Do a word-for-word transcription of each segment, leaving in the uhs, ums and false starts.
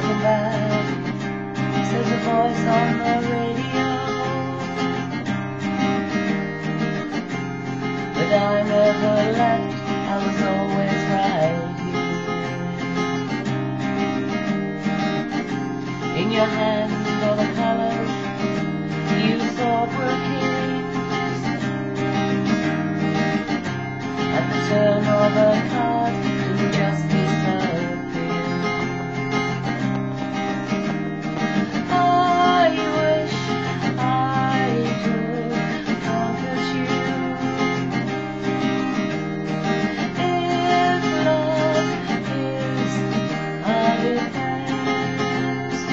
welcome back, says a voice on the radio. But I never left, I was always right here. In your hand all the colors you thought were kings. At the turn of a card, you just disappear. I wish I could comfort you. If love is a defense,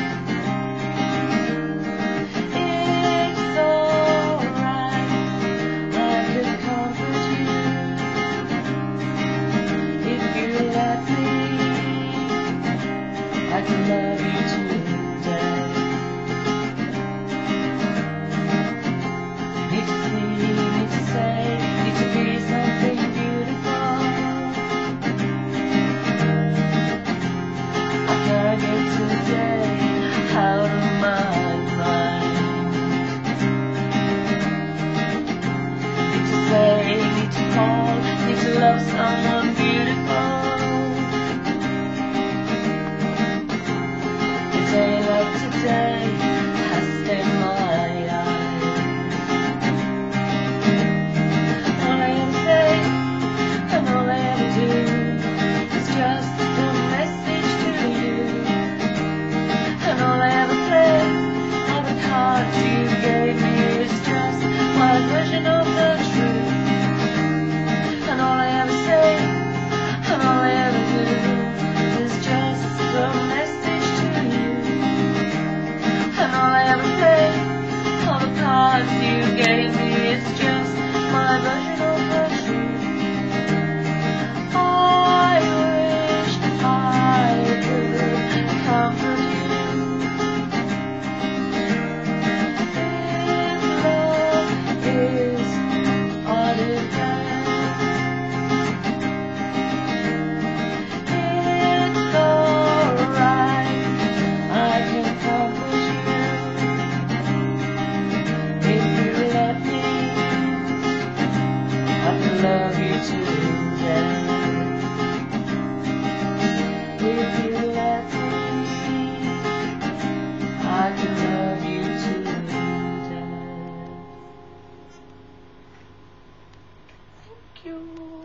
it's alright, I could comfort you. If you let me, I can love you today. Need to see, need to say, need to be something beautiful. I can't get today out of my mind. Need to say, need to call, need to love someone beautiful. A day like today has stained my eyes. All I ever say and all I ever do is just a message to you. And all I ever play are the cards you gave me is just my version of the truth. And all I ever say and all I ever do is just a message to you. And all I ever play, all the cards you gave me is just my version of the truth. I wish I could comfort you. If love is a defense, it's alright, I can comfort you. If you let me, I can love you today. If you let me, I can love you today. Thank you.